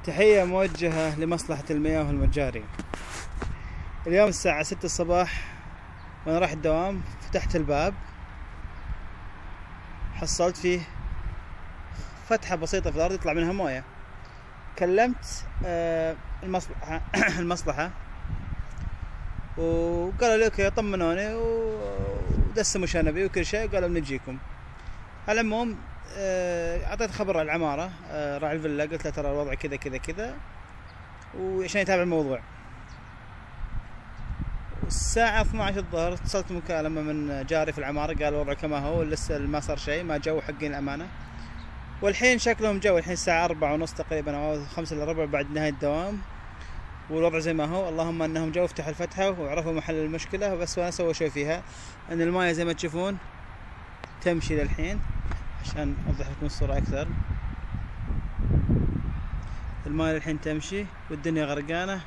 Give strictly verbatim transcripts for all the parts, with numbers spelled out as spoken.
تحية موجهة لمصلحة المياه والمجاري. اليوم الساعة ستة الصباح وأنا رايح الدوام، فتحت الباب حصلت فيه فتحة بسيطة في الأرض يطلع منها موية. كلمت المصلحة المصلحة وقالوا لي اوكي، طمنوني ودسموا شنبي وكل شيء، قالوا بنجيكم. على العموم اعطيت خبر على العمارة، راعي الفيلا، قلت له ترى الوضع كذا كذا كذا وعشان يتابع الموضوع. الساعة اثني عشر الظهر اتصلت مكالمة من جاري في العمارة، قال الوضع كما هو، لسه ما صار شيء، ما جو حقين الأمانة. والحين شكلهم جو، الحين الساعة أربعة ونص تقريبا أو خمسة إلا ربع بعد نهاية الدوام، والوضع زي ما هو. اللهم انهم جو فتحوا الفتحة وعرفوا محل المشكلة، بس وانا سووا شوي فيها ان المايه زي ما تشوفون تمشي للحين. عشان اوضح لكم الصورة اكثر، المايه للحين تمشي والدنيا غرقانة،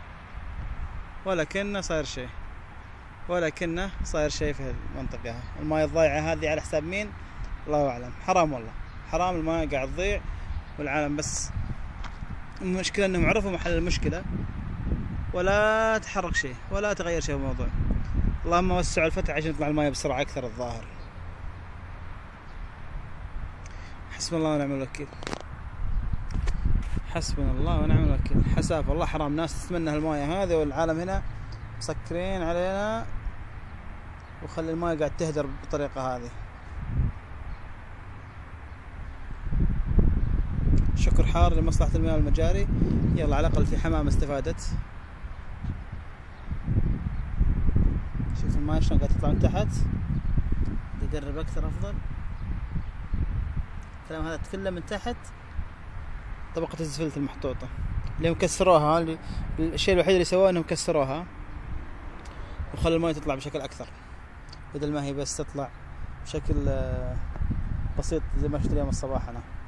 ولكنه صاير شيء ولكنه صاير شيء في المنطقة. المايه الضايعة هذه على حساب مين؟ الله اعلم. حرام والله حرام، المايه قاعد تضيع والعالم، بس المشكلة انهم عرفوا محل المشكلة ولا تحرك شيء ولا تغير شيء في الموضوع. اللهم وسعوا الفتح عشان يطلع المايه بسرعة أكثر. الظاهر حسبنا الله ونعم الوكيل، حسبنا الله ونعم الوكيل. حساف والله، حرام ناس تتمنى المايه هذه والعالم هنا مسكرين علينا وخلي المايه قاعد تهدر بالطريقة هذه. شكر حار لمصلحة المياه والمجاري، يلا على الأقل في حمامة استفادت. شوف المايه شلون قاعد تطلع من تحت، تقرب أكثر أفضل. الكلام هذا كله من تحت طبقة الزفلت المحطوطة اللي هم كسروها. اللي الشيء الوحيد اللي سووه انهم كسروها وخلوا المايه تطلع بشكل أكثر، بدل ما هي بس تطلع بشكل بسيط زي ما شفت اليوم الصباح أنا.